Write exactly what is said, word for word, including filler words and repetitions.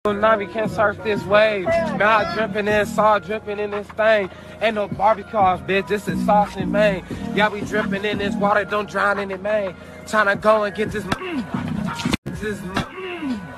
Now we can't surf this wave. Now dripping in, salt dripping in this thing. Ain't no barbecue, bitch. This is sauce in Maine. Y'all be dripping in this water, don't drown in it, man. Tryna go and get this. this